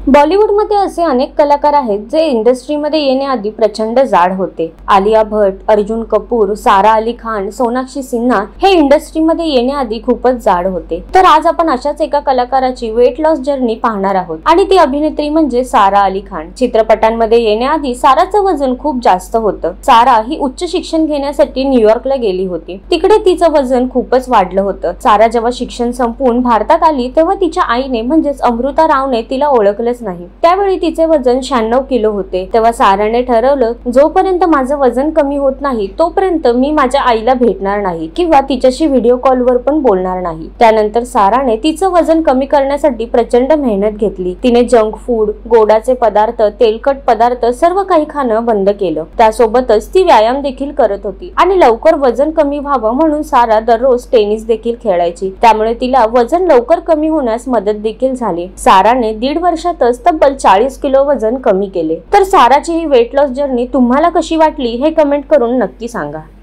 बॉलिवूडमध्ये असे अनेक कलाकार आहेत जे इंडस्ट्रीमध्ये येण्याआधी प्रचंड जाड होते। आलिया भट्ट, अर्जुन कपूर, सारा अली खान, सोनाक्षी सिन्हा हे इंडस्ट्रीमध्ये येण्याआधी खूपच जाड होते। तर आज आपण अशाच एका कलाकाराची वेट लॉस जर्नी पाहणार आहोत आणि ती अभिनेत्री म्हणजे सारा अली खान। चित्रपटांमध्ये येण्याआधी साराचं वजन खूप जास्त होतं। सारा ही उच्च शिक्षण घेण्यासाठी न्यूयॉर्कला गेली होती। तिकडे तिचं वजन खूपच वाढलं होतं। सारा जेव्हा शिक्षण संपवून भारतात आली तेव्हा तिच्या आईने म्हणजेच अमृता रावने तिला ओळखलंच नाही। त्यावेळी तिचे वजन 96 किलो होते। तेव्हा साराने ठरवलं, जोपर्यंत माझं वजन कमी होत नाही तोपर्यंत मी माझ्या आईला भेटणार नाही किंवा तिच्याशी व्हिडिओ कॉलवर पण बोलणार नाही। त्यानंतर साराने तिचं वजन कमी करण्यासाठी प्रचंड मेहनत घेतली। तिने जंक फूड, गोडाचे पदार्थ, तेलकट पदार्थ सर्व काही खाणं बंद केलं। त्यासोबतच ती व्यायाम देखील करत होती आणि लवकर वजन कमी व्हावं म्हणून सारा दररोज टेनिस देखील खेळायची। त्यामुळे तिला वजन लवकर कमी होण्यास मदत देखील झाली। साराने 1.5 वर्षात तब्बल 40 किलो वजन कमी केले। तर साराची ही वेट लॉस जर्नी तुम्हाला कशी वाटली हे कमेंट करून नक्की सांगा।